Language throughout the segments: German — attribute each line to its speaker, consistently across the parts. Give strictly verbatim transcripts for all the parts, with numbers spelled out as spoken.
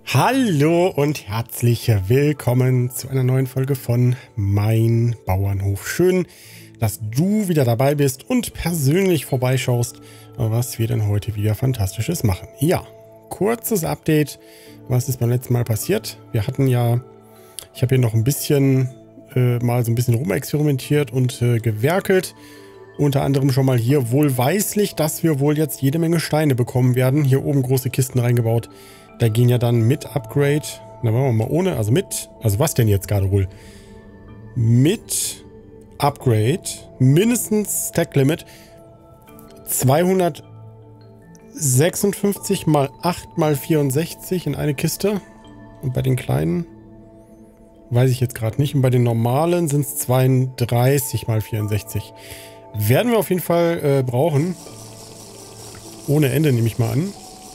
Speaker 1: Hallo und herzlich willkommen zu einer neuen Folge von Mein Bauernhof. Schön, dass du wieder dabei bist und persönlich vorbeischaust, was wir denn heute wieder Fantastisches machen. Ja, kurzes Update. Was ist beim letzten Mal passiert? Wir hatten ja, ich habe hier noch ein bisschen, äh, mal so ein bisschen rumexperimentiert und äh, gewerkelt. Unter anderem schon mal hier wohlweislich, dass wir wohl jetzt jede Menge Steine bekommen werden. Hier oben große Kisten reingebaut. Da gehen ja dann mit Upgrade, na machen wir mal ohne, also mit, also was denn jetzt gerade wohl? Mit Upgrade, mindestens Stack Limit, zweihundertsechsundfünfzig mal acht mal vierundsechzig in eine Kiste. Und bei den kleinen weiß ich jetzt gerade nicht. Und bei den normalen sind es zweiunddreißig mal vierundsechzig. Werden wir auf jeden Fall äh, brauchen. Ohne Ende nehme ich mal an.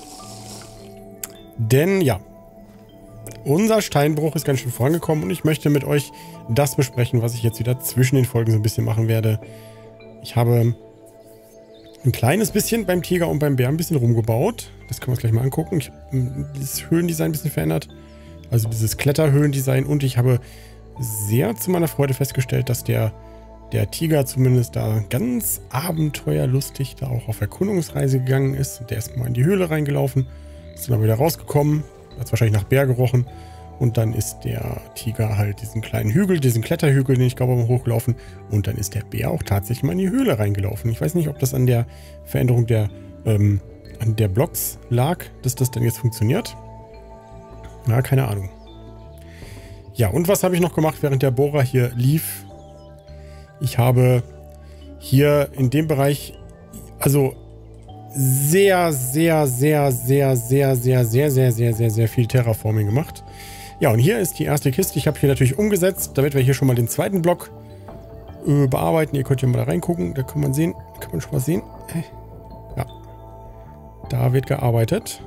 Speaker 1: Denn ja, unser Steinbruch ist ganz schön vorangekommen und ich möchte mit euch das besprechen, was ich jetzt wieder zwischen den Folgen so ein bisschen machen werde. Ich habe ein kleines bisschen beim Tiger und beim Bär ein bisschen rumgebaut. Das können wir uns gleich mal angucken. Ich habe dieses Höhlendesign ein bisschen verändert. Also dieses Kletterhöhlendesign. Und ich habe sehr zu meiner Freude festgestellt, dass der, der Tiger zumindest da ganz abenteuerlustig da auch auf Erkundungsreise gegangen ist. Der ist mal in die Höhle reingelaufen. Ist dann wieder rausgekommen, hat wahrscheinlich nach Bär gerochen und dann ist der Tiger halt diesen kleinen Hügel, diesen Kletterhügel, den ich glaube, hochgelaufen und dann ist der Bär auch tatsächlich mal in die Höhle reingelaufen. Ich weiß nicht, ob das an der Veränderung der, ähm, an der Blocks lag, dass das dann jetzt funktioniert. Na, keine Ahnung. Ja, und was habe ich noch gemacht, während der Bohrer hier lief? Ich habe hier in dem Bereich, also sehr, sehr, sehr, sehr, sehr, sehr, sehr, sehr, sehr, sehr, sehr viel Terraforming gemacht. Ja, und hier ist die erste Kiste. Ich habe hier natürlich umgesetzt, damit wir hier schon mal den zweiten Block äh, bearbeiten. Ihr könnt hier mal da reingucken. Da kann man sehen, kann man schon mal sehen. Ja, da wird gearbeitet.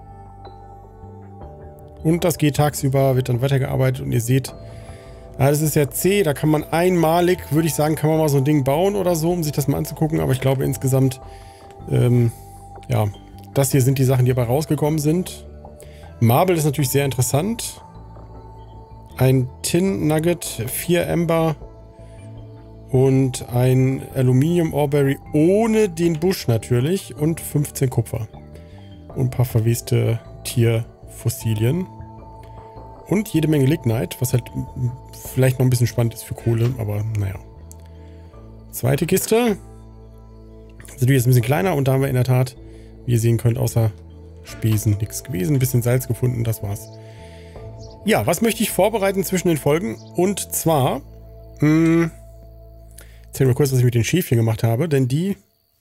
Speaker 1: Und das geht tagsüber, wird dann weitergearbeitet. Und ihr seht, ja, das ist ja C. Da kann man einmalig, würde ich sagen, kann man mal so ein Ding bauen oder so, um sich das mal anzugucken. Aber ich glaube insgesamt Ähm, ja, das hier sind die Sachen, die dabei rausgekommen sind. Marble ist natürlich sehr interessant. Ein Tin Nugget, vier Ember und ein Aluminium Oreberry ohne den Busch natürlich und fünfzehn Kupfer. Und ein paar verweste Tierfossilien. Und jede Menge Lignite, was halt vielleicht noch ein bisschen spannend ist für Kohle, aber naja. Zweite Kiste. Das ist natürlich jetzt ein bisschen kleiner und da haben wir in der Tat, wie ihr sehen könnt, außer Spesen nichts gewesen. Ein bisschen Salz gefunden, das war's. Ja, was möchte ich vorbereiten zwischen den Folgen? Und zwar, mh, erzähl mal kurz, was ich mit den Schäfchen gemacht habe, denn die,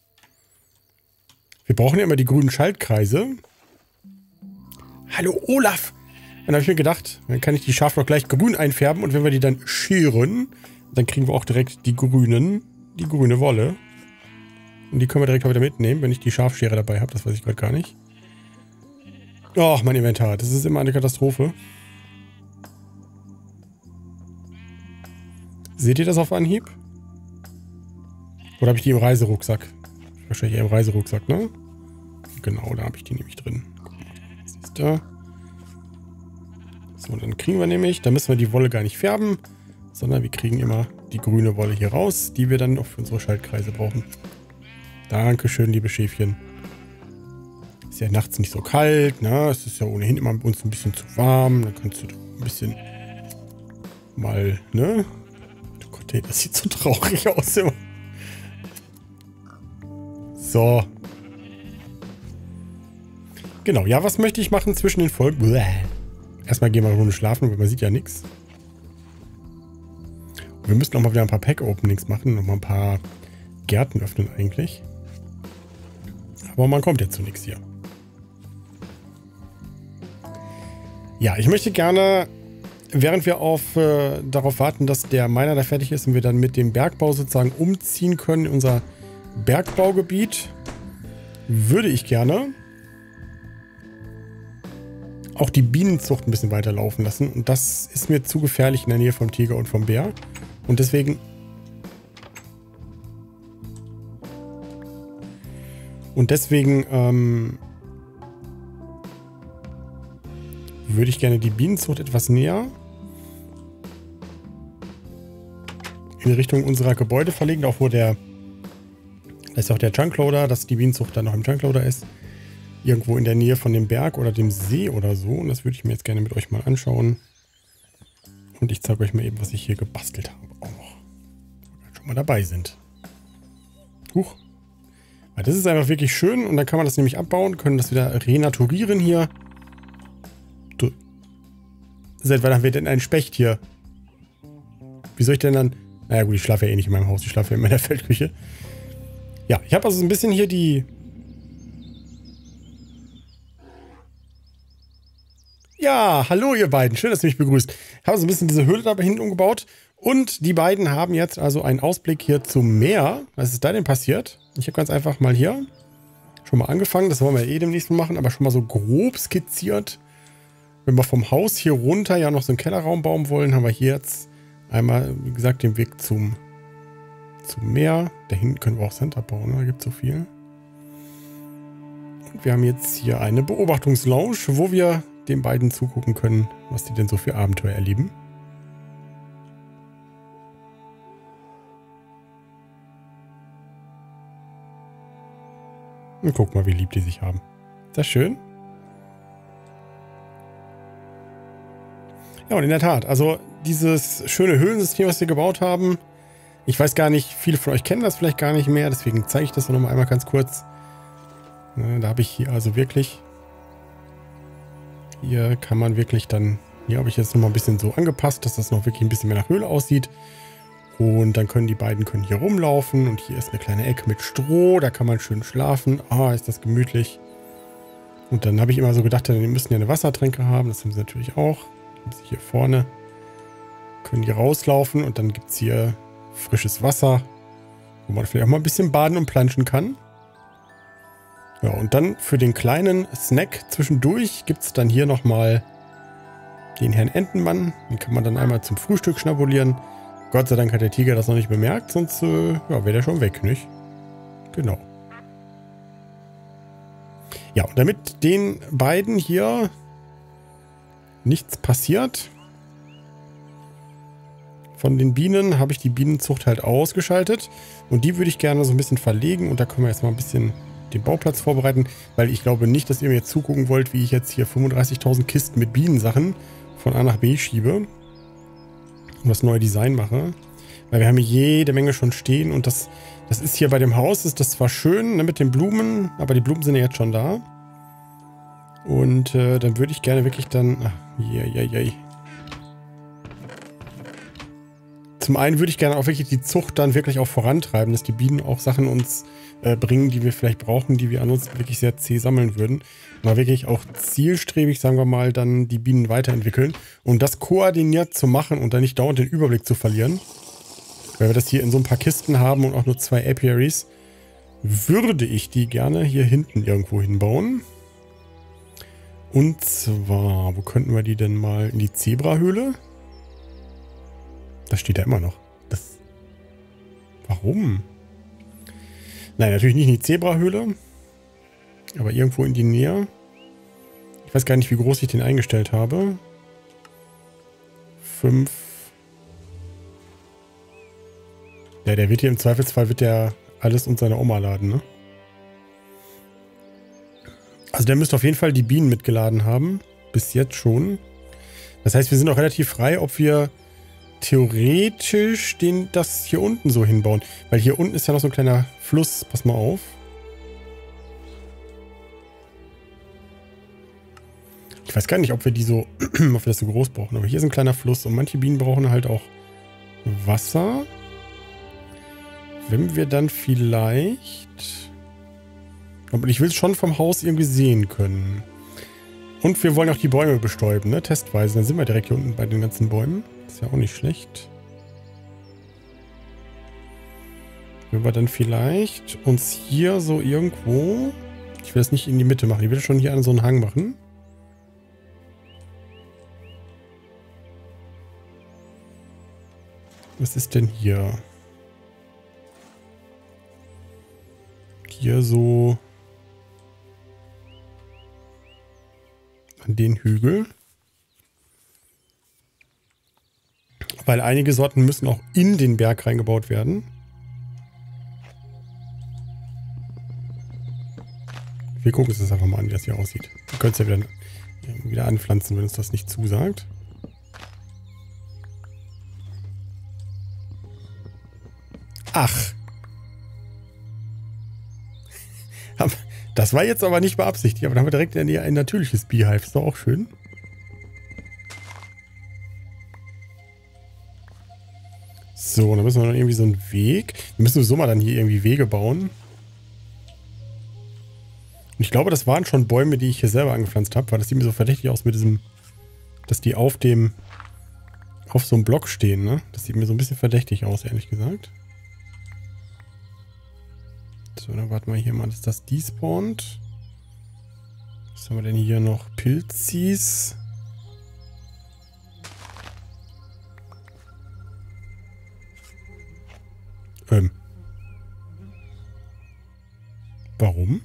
Speaker 1: wir brauchen ja immer die grünen Schaltkreise. Hallo Olaf! Dann habe ich mir gedacht, dann kann ich die Schafe noch gleich grün einfärben und wenn wir die dann scheren, dann kriegen wir auch direkt die grünen, die grüne Wolle. Und die können wir direkt mal wieder mitnehmen, wenn ich die Schafschere dabei habe. Das weiß ich gerade gar nicht. Och, mein Inventar. Das ist immer eine Katastrophe. Seht ihr das auf Anhieb? Oder habe ich die im Reiserucksack? Wahrscheinlich eher im Reiserucksack, ne? Genau, da habe ich die nämlich drin. Siehst du? So, dann kriegen wir nämlich, da müssen wir die Wolle gar nicht färben, sondern wir kriegen immer die grüne Wolle hier raus, die wir dann noch für unsere Schaltkreise brauchen. Dankeschön, liebe Schäfchen. Ist ja nachts nicht so kalt, ne? Es ist ja ohnehin immer bei uns ein bisschen zu warm. Dann kannst du ein bisschen mal, ne? Oh Gott, ey, das sieht so traurig aus immer. So. Genau, ja, was möchte ich machen zwischen den Folgen? Bäh. Erstmal gehen wir eine Runde schlafen, weil man sieht ja nichts. Wir müssen auch mal wieder ein paar Pack-Openings machen, noch mal ein paar Gärten öffnen eigentlich. Aber man kommt jetzt zu nichts hier. Ja, ich möchte gerne, während wir auf, äh, darauf warten, dass der Miner da fertig ist und wir dann mit dem Bergbau sozusagen umziehen können in unser Bergbaugebiet, würde ich gerne auch die Bienenzucht ein bisschen weiterlaufen lassen. Und das ist mir zu gefährlich in der Nähe vom Tiger und vom Bär. Und deswegen Und deswegen ähm, würde ich gerne die Bienenzucht etwas näher in Richtung unserer Gebäude verlegen, auch wo der, da ist auch der Junkloader, dass die Bienenzucht dann noch im Junkloader ist. Irgendwo in der Nähe von dem Berg oder dem See oder so. Und das würde ich mir jetzt gerne mit euch mal anschauen. Und ich zeige euch mal eben, was ich hier gebastelt habe. Auch noch. Wenn wir schon mal dabei sind. Huch. Weil das ist einfach wirklich schön. Und dann kann man das nämlich abbauen, können das wieder renaturieren hier. Du. Seit wann haben wir denn einen Specht hier? Wie soll ich denn dann... Naja gut, ich schlafe ja eh nicht in meinem Haus. Ich schlafe ja in meiner Feldküche. Ja, ich habe also so ein bisschen hier die... Ja, hallo ihr beiden. Schön, dass ihr mich begrüßt. Ich habe so ein bisschen diese Höhle da hinten umgebaut. Und die beiden haben jetzt also einen Ausblick hier zum Meer. Was ist da denn passiert? Ich habe ganz einfach mal hier schon mal angefangen. Das wollen wir eh demnächst mal machen, aber schon mal so grob skizziert. Wenn wir vom Haus hier runter ja noch so einen Kellerraum bauen wollen, haben wir hier jetzt einmal, wie gesagt, den Weg zum, zum Meer. Da hinten können wir auch Center bauen, ne? Da gibt es so viel. Und wir haben jetzt hier eine Beobachtungslounge, wo wir den beiden zugucken können, was die denn so für Abenteuer erleben. Und guck mal, wie lieb die sich haben. Ist das schön? Ja, und in der Tat, also dieses schöne Höhlensystem, was wir gebaut haben, ich weiß gar nicht, viele von euch kennen das vielleicht gar nicht mehr, deswegen zeige ich das noch mal einmal ganz kurz. Da habe ich hier also wirklich, hier kann man wirklich dann, hier habe ich jetzt noch mal ein bisschen so angepasst, dass das noch wirklich ein bisschen mehr nach Höhle aussieht. Und dann können die beiden können hier rumlaufen und hier ist eine kleine Ecke mit Stroh, da kann man schön schlafen. Ah, ist das gemütlich. Und dann habe ich immer so gedacht, die müssen ja eine Wassertränke haben, das haben sie natürlich auch. Hier vorne können die rauslaufen und dann gibt es hier frisches Wasser, wo man vielleicht auch mal ein bisschen baden und planschen kann. Ja, und dann für den kleinen Snack zwischendurch gibt es dann hier nochmal den Herrn Entenmann. Den kann man dann einmal zum Frühstück schnabulieren. Gott sei Dank hat der Tiger das noch nicht bemerkt, sonst äh, ja, wäre der schon weg, nicht? Genau. Ja, und damit den beiden hier nichts passiert. Von den Bienen habe ich die Bienenzucht halt ausgeschaltet. Und die würde ich gerne so ein bisschen verlegen. Und da können wir jetzt mal ein bisschen den Bauplatz vorbereiten. Weil ich glaube nicht, dass ihr mir jetzt zugucken wollt, wie ich jetzt hier fünfunddreißigtausend Kisten mit Bienensachen von A nach B schiebe. Und das neue Design mache. Weil wir haben hier jede Menge schon stehen. Und das, das ist hier bei dem Haus, ist das zwar schön, ne, mit den Blumen. Aber die Blumen sind ja jetzt schon da. Und äh, dann würde ich gerne wirklich dann... Ach, je, je, je. Zum einen würde ich gerne auch wirklich die Zucht dann wirklich auch vorantreiben, dass die Bienen auch Sachen uns äh, bringen, die wir vielleicht brauchen, die wir ansonsten wirklich sehr zäh sammeln würden. Mal wirklich auch zielstrebig, sagen wir mal, dann die Bienen weiterentwickeln. Und das koordiniert zu machen und dann nicht dauernd den Überblick zu verlieren. Weil wir das hier in so ein paar Kisten haben und auch nur zwei Apiaries, würde ich die gerne hier hinten irgendwo hinbauen. Und zwar, wo könnten wir die denn mal? In die Zebrahöhle? Das steht da immer noch. Das. Warum? Nein, natürlich nicht in die Zebrahöhle. Aber irgendwo in die Nähe. Ich weiß gar nicht, wie groß ich den eingestellt habe. Fünf. Ja, der wird hier im Zweifelsfall wird der alles und seine Oma laden, ne? Also der müsste auf jeden Fall die Bienen mitgeladen haben. Bis jetzt schon. Das heißt, wir sind auch relativ frei, ob wir theoretisch den, das hier unten so hinbauen. Weil hier unten ist ja noch so ein kleiner Fluss. Pass mal auf. Ich weiß gar nicht, ob wir die so, ob wir das so groß brauchen. Aber hier ist ein kleiner Fluss und manche Bienen brauchen halt auch Wasser. Wenn wir dann vielleicht... Aber ich will es schon vom Haus irgendwie sehen können. Und wir wollen auch die Bäume bestäuben, ne? Testweise. Dann sind wir direkt hier unten bei den ganzen Bäumen. Ist ja auch nicht schlecht. Wenn wir dann vielleicht uns hier so irgendwo... Ich will das nicht in die Mitte machen. Ich will das schon hier an so einen Hang machen. Was ist denn hier? Hier so... an den Hügel. Weil einige Sorten müssen auch in den Berg reingebaut werden. Wir gucken uns das einfach mal an, wie das hier aussieht. Wir können es ja wieder, wieder anpflanzen, wenn uns das nicht zusagt. Ach. Das war jetzt aber nicht beabsichtigt, aber dann haben wir direkt in der Nähe ein natürliches Beehive. Ist doch auch schön. So, dann müssen wir noch irgendwie so einen Weg. Wir müssen sowieso mal dann hier irgendwie Wege bauen. Und ich glaube, das waren schon Bäume, die ich hier selber angepflanzt habe, weil das sieht mir so verdächtig aus mit diesem, dass die auf dem, auf so einem Block stehen, ne? Das sieht mir so ein bisschen verdächtig aus, ehrlich gesagt. So, dann warten wir hier mal, dass das despawnt. Was haben wir denn hier noch? Pilzis. Ähm. Warum?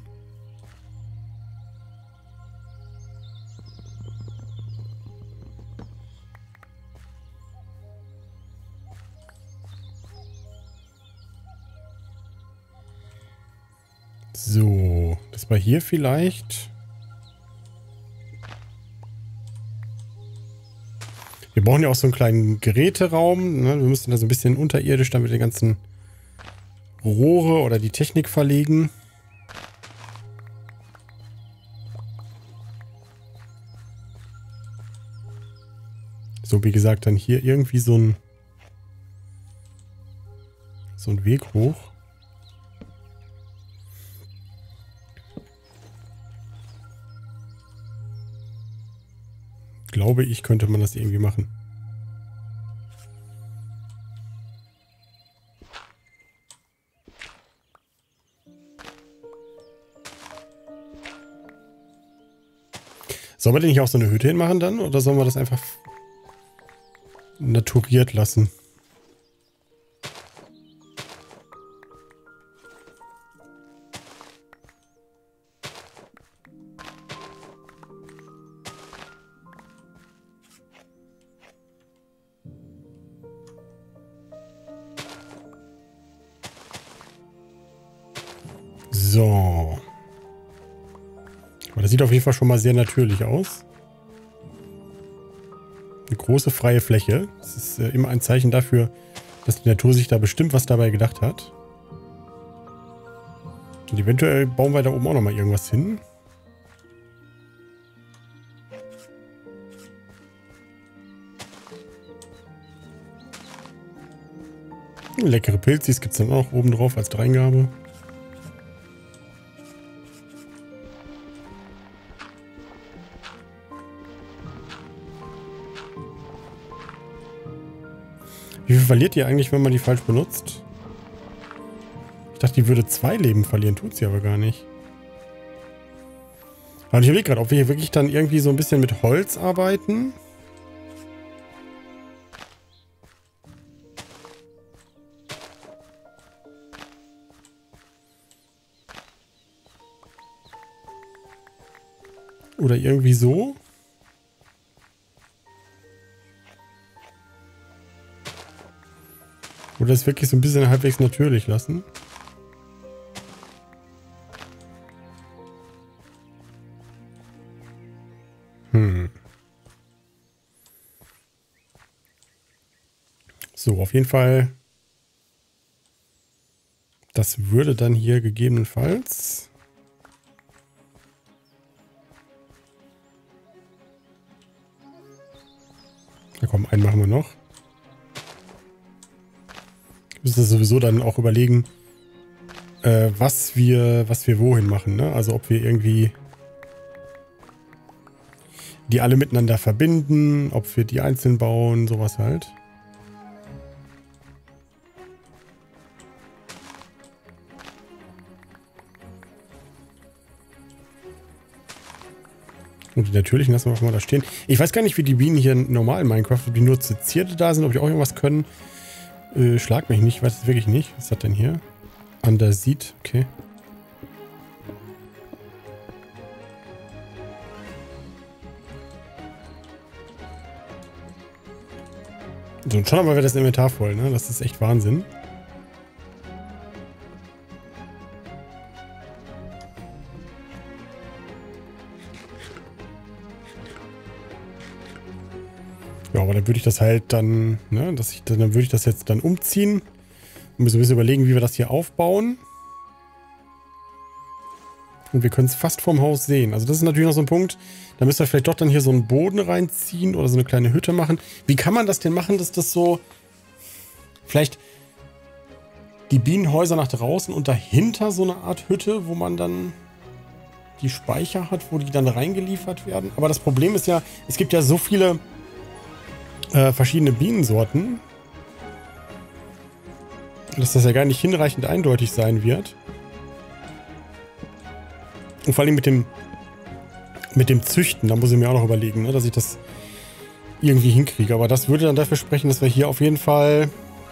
Speaker 1: So, das war hier vielleicht. Wir brauchen ja auch so einen kleinen Geräteraum. Ne? Wir müssen da so ein bisschen unterirdisch damit die ganzen Rohre oder die Technik verlegen. So, wie gesagt, dann hier irgendwie so ein so ein Weg hoch. Glaube ich, könnte man das irgendwie machen. Sollen wir denn nicht auch so eine Hütte hinmachen dann? Oder sollen wir das einfach naturiert lassen? So. Aber das sieht auf jeden Fall schon mal sehr natürlich aus. Eine große freie Fläche. Das ist äh, immer ein Zeichen dafür, dass die Natur sich da bestimmt was dabei gedacht hat. Und eventuell bauen wir da oben auch nochmal irgendwas hin. Leckere Pilzis gibt es dann auch oben drauf als Dreingabe. Wie viel verliert die eigentlich, wenn man die falsch benutzt? Ich dachte, die würde zwei Leben verlieren. Tut sie aber gar nicht. Aber ich überlege gerade, ob wir hier wirklich dann irgendwie so ein bisschen mit Holz arbeiten. Oder irgendwie so. Oder es wirklich so ein bisschen halbwegs natürlich lassen. Hm. So, auf jeden Fall. Das würde dann hier gegebenenfalls... Na komm, einen machen wir noch. Wir müssen sowieso dann auch überlegen, äh, was wir, was wir wohin machen, ne? Also ob wir irgendwie die alle miteinander verbinden, ob wir die einzeln bauen, sowas halt. Und die natürlichen lassen wir einfach mal da stehen. Ich weiß gar nicht, wie die Bienen hier normal in Minecraft, ob die nur zu Zierde da sind, ob die auch irgendwas können. Äh, schlag mich nicht, ich weiß es wirklich nicht. Was ist das denn hier? Andasit, okay. So, und schon haben wir das Inventar voll, ne? Das ist echt Wahnsinn. Ja, aber dann würde ich das halt dann, ne, dass ich, dann würde ich das jetzt dann umziehen. Und müssen ein bisschen überlegen, wie wir das hier aufbauen. Und wir können es fast vorm Haus sehen. Also das ist natürlich noch so ein Punkt. Da müsst ihr vielleicht doch dann hier so einen Boden reinziehen oder so eine kleine Hütte machen. Wie kann man das denn machen, dass das so... Vielleicht die Bienenhäuser nach draußen und dahinter so eine Art Hütte, wo man dann die Speicher hat, wo die dann reingeliefert werden. Aber das Problem ist ja, es gibt ja so viele äh, verschiedene Bienensorten, dass das ja gar nicht hinreichend eindeutig sein wird. Und vor allem mit dem mit dem Züchten, da muss ich mir auch noch überlegen, ne, dass ich das irgendwie hinkriege. Aber das würde dann dafür sprechen, dass wir hier auf jeden Fall...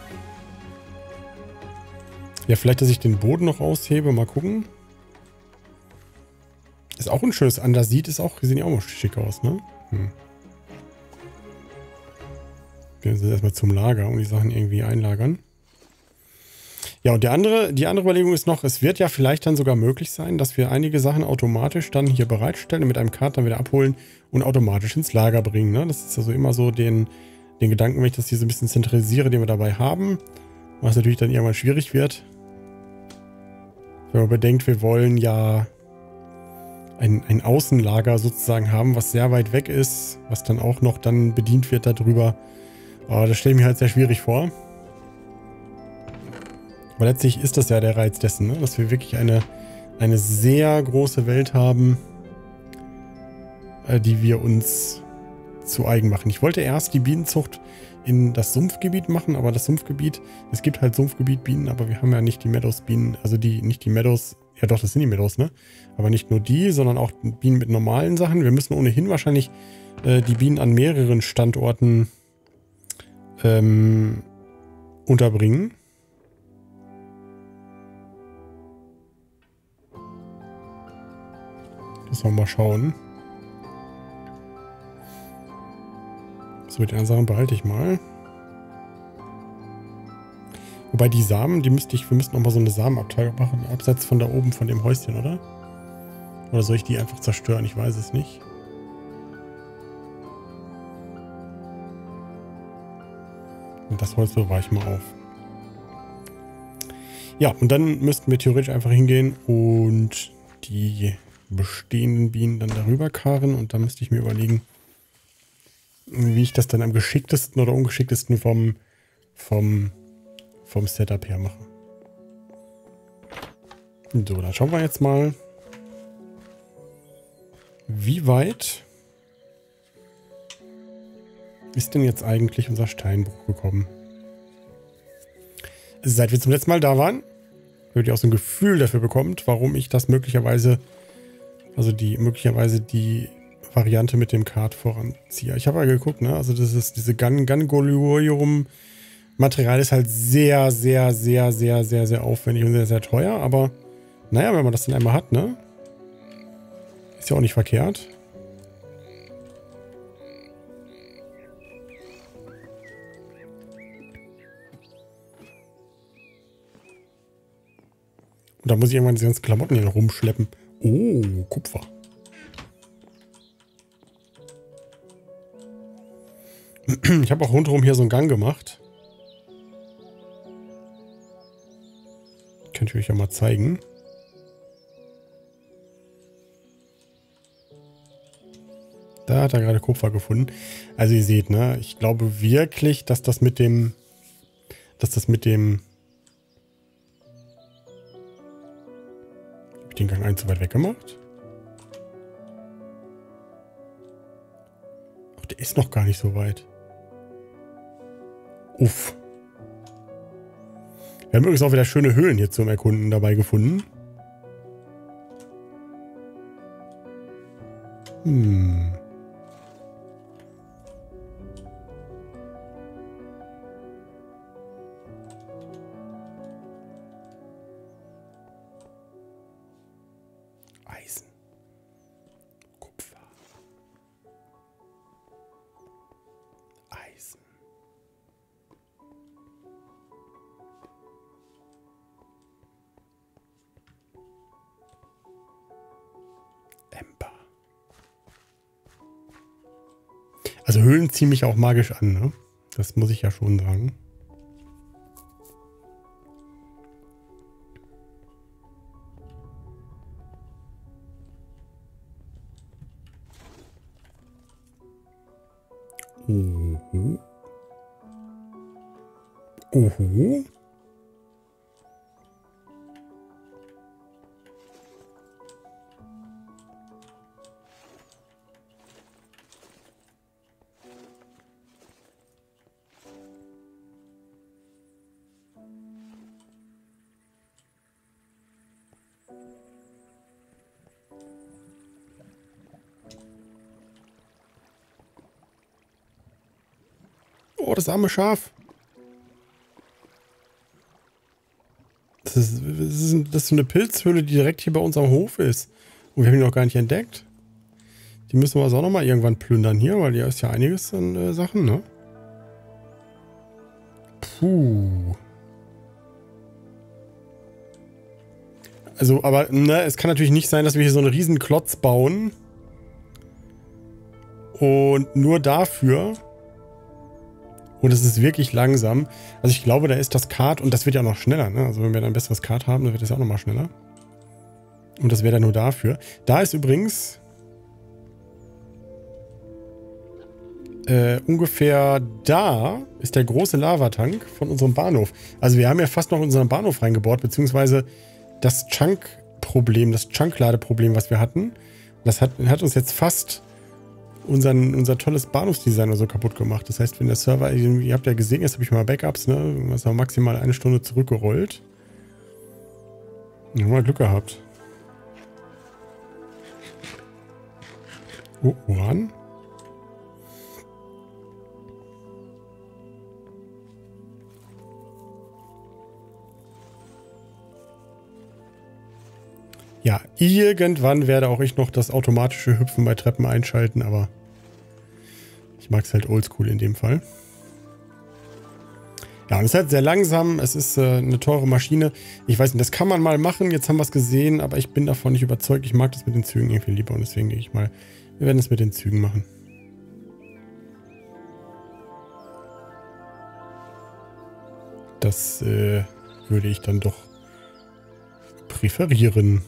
Speaker 1: Ja, vielleicht, dass ich den Boden noch aushebe. Mal gucken. Ist auch ein schönes Andasit. Ist auch, die sehen ja auch mal schick aus, ne? Hm. Gehen wir erstmal zum Lager und die Sachen irgendwie einlagern. Ja, und der andere, die andere Überlegung ist noch, es wird ja vielleicht dann sogar möglich sein, dass wir einige Sachen automatisch dann hier bereitstellen und mit einem Kart dann wieder abholen und automatisch ins Lager bringen, ne? Das ist also immer so den, den Gedanken, wenn ich das hier so ein bisschen zentralisiere, den wir dabei haben. Was natürlich dann irgendwann schwierig wird. Wenn man bedenkt, wir wollen ja ein, ein Außenlager sozusagen haben, was sehr weit weg ist, was dann auch noch dann bedient wird darüber. Aber das stelle ich mir halt sehr schwierig vor. Aber letztlich ist das ja der Reiz dessen, ne? Dass wir wirklich eine, eine sehr große Welt haben, äh, die wir uns zu eigen machen. Ich wollte erst die Bienenzucht in das Sumpfgebiet machen, aber das Sumpfgebiet, es gibt halt Sumpfgebiet-Bienen, aber wir haben ja nicht die Meadows-Bienen, also die, nicht die Meadows, ja doch, das sind die Meadows, ne? Aber nicht nur die, sondern auch Bienen mit normalen Sachen. Wir müssen ohnehin wahrscheinlich äh, die Bienen an mehreren Standorten ähm, unterbringen. Müssen wir mal schauen. So, mit den anderen Sachen behalte ich mal. Wobei die Samen, die müsste ich, wir müssten noch mal so eine Samenabteilung machen, abseits von da oben von dem Häuschen, oder? Oder soll ich die einfach zerstören? Ich weiß es nicht. Und das Holz bewahre ich mal auf. Ja, und dann müssten wir theoretisch einfach hingehen und die bestehenden Bienen dann darüber karren. Und dann müsste ich mir überlegen, wie ich das dann am geschicktesten oder ungeschicktesten vom, vom, vom Setup her mache. So, dann schauen wir jetzt mal, wie weit ist denn jetzt eigentlich unser Steinbruch gekommen? Seit wir zum letzten Mal da waren, würde ich auch so ein Gefühl dafür bekommt, warum ich das möglicherweise, also die möglicherweise die Variante mit dem Kart voranziehe. Ich habe ja geguckt, ne? Also das ist diese Gangolium Material ist halt sehr, sehr, sehr, sehr, sehr, sehr aufwendig und sehr, sehr teuer, aber naja, wenn man das dann einmal hat, ne? Ist ja auch nicht verkehrt. Und da muss ich irgendwann diese ganzen Klamotten hier noch rumschleppen. Oh, Kupfer. Ich habe auch rundherum hier so einen Gang gemacht. Könnt ihr euch ja mal zeigen. Da hat er gerade Kupfer gefunden. Also ihr seht, ne? Ich glaube wirklich, dass das mit dem... Dass das mit dem... Habe ich den Gang ein zu weit weg gemacht? Ach, der ist noch gar nicht so weit. Uff. Wir haben übrigens auch wieder schöne Höhlen hier zum Erkunden dabei gefunden. Hm. Eisen. Kupfer. Eisen. Also Höhlen ziehen mich auch magisch an, ne? Das muss ich ja schon sagen. Oho. Oho. Oh, das arme Schaf. Das ist, das ist, das ist so eine Pilzhöhle, die direkt hier bei uns am Hof ist. Und wir haben die noch gar nicht entdeckt. Die müssen wir also auch nochmal irgendwann plündern hier, weil hier ist ja einiges an äh, Sachen, ne? Puh. Also, aber, ne, es kann natürlich nicht sein, dass wir hier so einen riesen Klotz bauen. Und nur dafür... Und es ist wirklich langsam. Also ich glaube, da ist das Kart, und das wird ja noch schneller, ne? Also wenn wir dann ein besseres Kart haben, dann wird das ja auch nochmal schneller. Und das wäre dann nur dafür. Da ist übrigens äh, ungefähr da ist der große Lavatank von unserem Bahnhof. Also wir haben ja fast noch unseren Bahnhof reingebaut, beziehungsweise das Chunk-Problem, das Chunk-Ladeproblem, was wir hatten, das hat, hat uns jetzt fast... Unseren, unser tolles Bahnhofsdesign oder so kaputt gemacht. Das heißt, wenn der Server, ihr habt ja gesehen, jetzt habe ich mal Backups, ne? Das haben maximal eine Stunde zurückgerollt. Wir haben mal Glück gehabt. Oh, Uran. Ja, irgendwann werde auch ich noch das automatische Hüpfen bei Treppen einschalten, aber ich mag es halt oldschool in dem Fall. Ja, und es ist halt sehr langsam, es ist äh, eine teure Maschine. Ich weiß nicht, das kann man mal machen, jetzt haben wir es gesehen, aber ich bin davon nicht überzeugt. Ich mag das mit den Zügen irgendwie lieber und deswegen denke ich mal, wir werden es mit den Zügen machen. Das äh, würde ich dann doch präferieren.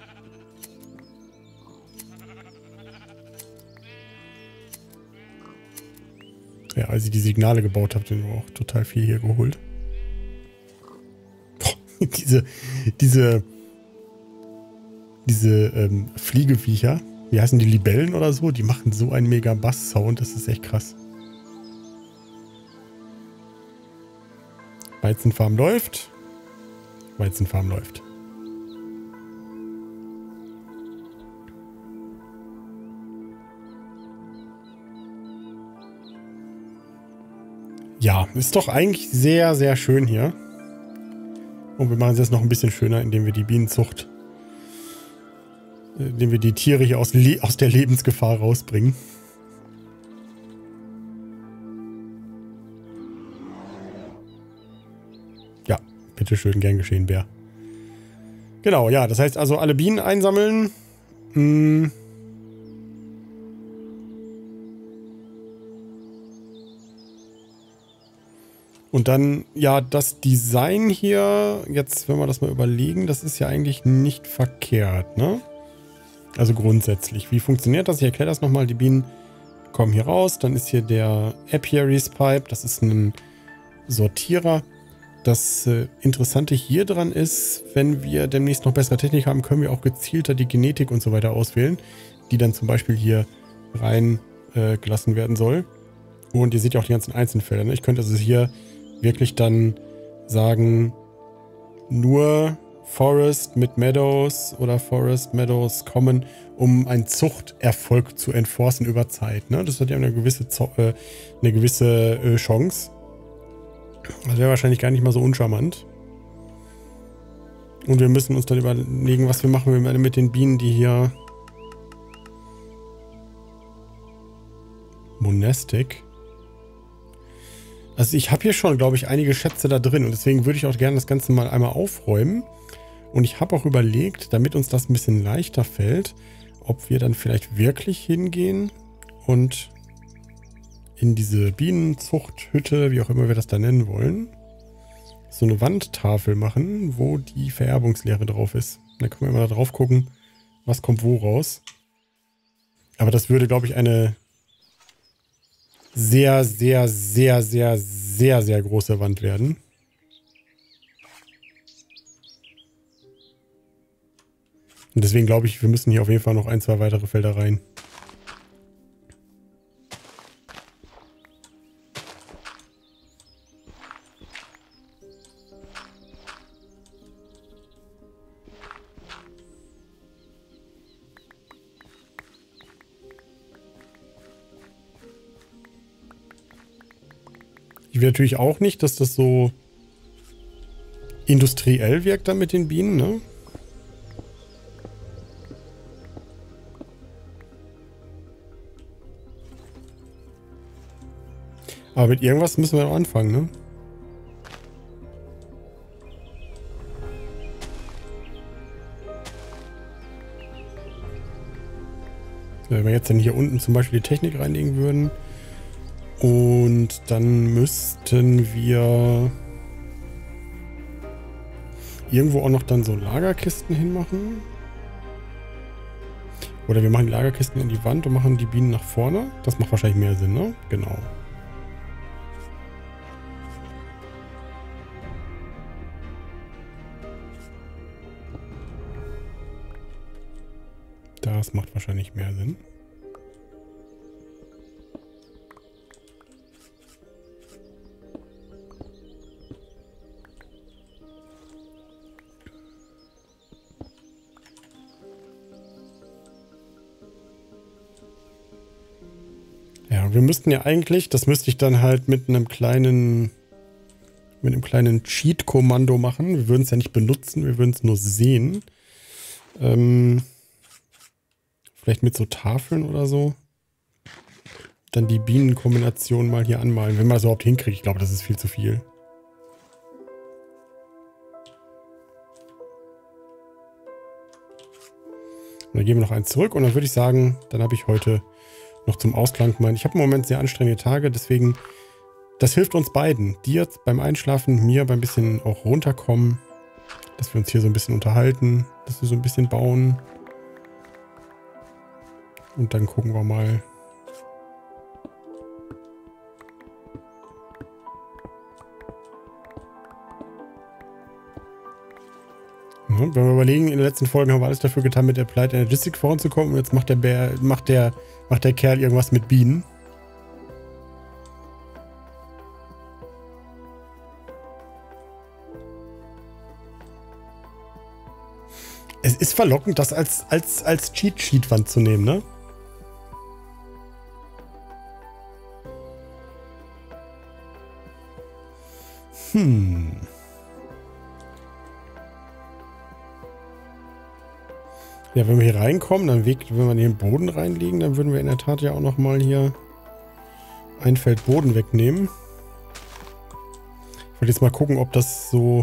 Speaker 1: Ja, als ich die Signale gebaut habe, sind wir auch total viel hier geholt. Boah, diese, diese, diese ähm, Fliegeviecher, wie heißen die, Libellen oder so, die machen so einen mega Bass-Sound, das ist echt krass. Weizenfarm läuft. Weizenfarm läuft. Ja, ist doch eigentlich sehr, sehr schön hier. Und wir machen es jetzt noch ein bisschen schöner, indem wir die Bienenzucht, indem wir die Tiere hier aus, Le aus der Lebensgefahr rausbringen. Ja, bitteschön, gern geschehen, Bär. Genau, ja, das heißt also alle Bienen einsammeln. Hm. Und dann, ja, das Design hier, jetzt, wenn wir das mal überlegen, das ist ja eigentlich nicht verkehrt, ne? Also grundsätzlich. Wie funktioniert das? Ich erkläre das nochmal. Die Bienen kommen hier raus. Dann ist hier der Apiaries Pipe. Das ist ein Sortierer. Das äh, Interessante hier dran ist, wenn wir demnächst noch bessere Technik haben, können wir auch gezielter die Genetik und so weiter auswählen, die dann zum Beispiel hier rein äh, gelassen werden soll. Und ihr seht ja auch die ganzen Einzelfelder, ne? Ich könnte also hier wirklich dann sagen, nur Forest mit Meadows oder Forest Meadows kommen, um einen Zuchterfolg zu enforcen über Zeit. Ne? Das hat ja eine gewisse, äh, eine gewisse äh, Chance. Das wäre wahrscheinlich gar nicht mal so uncharmant. Und wir müssen uns dann überlegen, was wir machen mit den Bienen, die hier Monastic. Also ich habe hier schon, glaube ich, einige Schätze da drin und deswegen würde ich auch gerne das Ganze mal einmal aufräumen. Und ich habe auch überlegt, damit uns das ein bisschen leichter fällt, ob wir dann vielleicht wirklich hingehen und in diese Bienenzuchthütte, wie auch immer wir das da nennen wollen, so eine Wandtafel machen, wo die Vererbungslehre drauf ist. Da können wir mal da drauf gucken, was kommt wo raus. Aber das würde, glaube ich, eine sehr, sehr, sehr, sehr, sehr, sehr große Wand werden. Und deswegen glaube ich, wir müssen hier auf jeden Fall noch ein, zwei weitere Felder rein. Ich will natürlich auch nicht, dass das so industriell wirkt dann mit den Bienen, ne? Aber mit irgendwas müssen wir noch anfangen, ne? Wenn wir jetzt dann hier unten zum Beispiel die Technik reinlegen würden. Und dann müssten wir irgendwo auch noch dann so Lagerkisten hinmachen. Oder wir machen die Lagerkisten in die Wand und machen die Bienen nach vorne. Das macht wahrscheinlich mehr Sinn, ne? Genau. Das macht wahrscheinlich mehr Sinn. Ja, wir müssten ja eigentlich, das müsste ich dann halt mit einem kleinen, mit einem kleinen Cheat-Kommando machen. Wir würden es ja nicht benutzen, wir würden es nur sehen. Ähm, vielleicht mit so Tafeln oder so. Dann die Bienenkombination mal hier anmalen, wenn man das überhaupt hinkriegt. Ich glaube, das ist viel zu viel. Und dann gehen wir noch eins zurück und dann würde ich sagen, dann habe ich heute noch zum Ausklang mein. Ich habe im Moment sehr anstrengende Tage, deswegen, das hilft uns beiden. Dir beim Einschlafen, mir beim bisschen auch runterkommen, dass wir uns hier so ein bisschen unterhalten, dass wir so ein bisschen bauen. Und dann gucken wir mal. Ja, wenn wir überlegen, in den letzten Folgen haben wir alles dafür getan, mit der Applied Energistic voranzukommen. Und jetzt macht der Bär, macht der, macht der Kerl irgendwas mit Bienen. Es ist verlockend, das als, als, als Cheat-Sheet-Wand zu nehmen, ne? Hm. Ja, wenn wir hier reinkommen, dann weg, wenn wir den Boden reinlegen, dann würden wir in der Tat ja auch nochmal hier ein Feld Boden wegnehmen. Ich wollte jetzt mal gucken, ob das so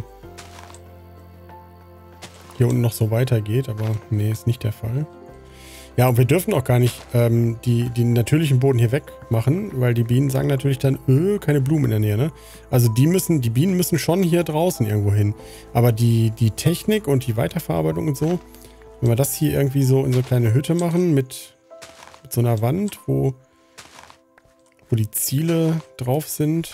Speaker 1: hier unten noch so weitergeht, aber nee, ist nicht der Fall. Ja, und wir dürfen auch gar nicht ähm, die, die natürlichen Boden hier wegmachen, weil die Bienen sagen natürlich dann, öh, keine Blumen in der Nähe, ne? Also die müssen, die Bienen müssen schon hier draußen irgendwo hin. Aber die, die Technik und die Weiterverarbeitung und so, wenn wir das hier irgendwie so in so eine kleine Hütte machen mit, mit so einer Wand, wo, wo die Ziele drauf sind.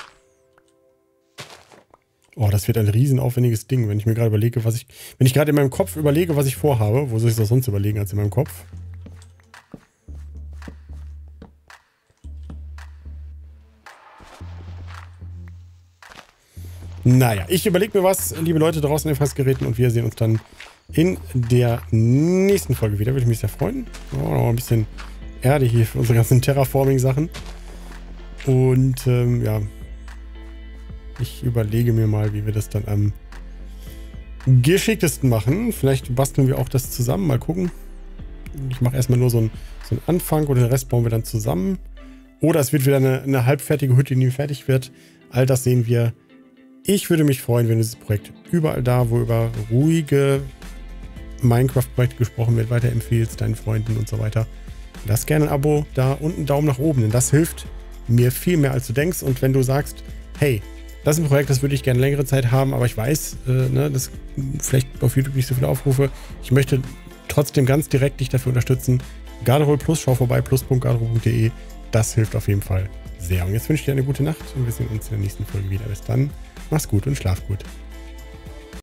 Speaker 1: Oh, das wird ein riesen aufwendiges Ding, wenn ich mir gerade überlege, was ich... Wenn ich gerade in meinem Kopf überlege, was ich vorhabe, wo soll ich das sonst überlegen als in meinem Kopf? Naja, ich überlege mir was, liebe Leute draußen in den Fassgeräten, und wir sehen uns dann in der nächsten Folge wieder. Würde ich mich sehr freuen. Oh, noch ein bisschen Erde hier für unsere ganzen Terraforming-Sachen. Und ähm, ja, ich überlege mir mal, wie wir das dann am geschicktesten machen. Vielleicht basteln wir auch das zusammen. Mal gucken. Ich mache erstmal nur so einen, so einen Anfang und den Rest bauen wir dann zusammen. Oder es wird wieder eine, eine halbfertige Hütte, die nie fertig wird. All das sehen wir. Ich würde mich freuen, wenn dieses Projekt überall da, wo über ruhige Minecraft-Projekte gesprochen wird, weiterempfehlst, deinen Freunden und so weiter. Lass gerne ein Abo da und einen Daumen nach oben, denn das hilft mir viel mehr, als du denkst. Und wenn du sagst, hey, das ist ein Projekt, das würde ich gerne längere Zeit haben, aber ich weiß, äh, ne, das vielleicht auf YouTube nicht so viele Aufrufe. Ich möchte trotzdem ganz direkt dich dafür unterstützen. Garderobe Plus, schau vorbei, plus punkt garderobe punkt de. Das hilft auf jeden Fall sehr. Und jetzt wünsche ich dir eine gute Nacht und wir sehen uns in der nächsten Folge wieder. Bis dann, mach's gut und schlaf gut.